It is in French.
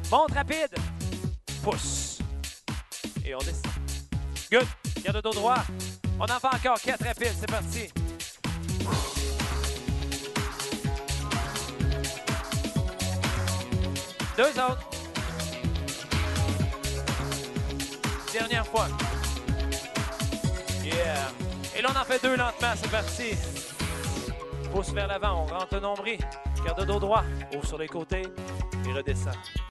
Monte rapide. Pousse. Et on descend. Good. Garde le dos droit. On en fait encore 4 rapides. C'est parti. Deux autres. Dernière fois. Yeah. Et là, on en fait 2 lentement. C'est parti. Pousse vers l'avant. On rentre le nombril. Garde le dos droit. Ouvre sur les côtés. Et redescend.